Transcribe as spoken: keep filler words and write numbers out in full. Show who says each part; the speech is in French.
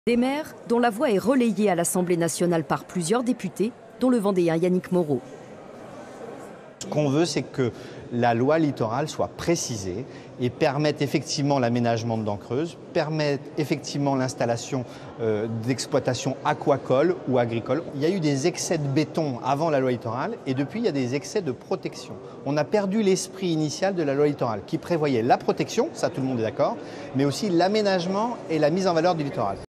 Speaker 1: Des maires dont la voix est relayée à l'Assemblée nationale par plusieurs députés, dont le Vendéen Yannick Moreau.
Speaker 2: Ce qu'on veut, c'est que la loi littorale soit précisée et permette effectivement l'aménagement de dents creuses, permette effectivement l'installation euh, d'exploitations aquacoles ou agricoles. Il y a eu des excès de béton avant la loi littorale et depuis il y a des excès de protection. On a perdu l'esprit initial de la loi littorale qui prévoyait la protection, ça tout le monde est d'accord, mais aussi l'aménagement et la mise en valeur du littoral.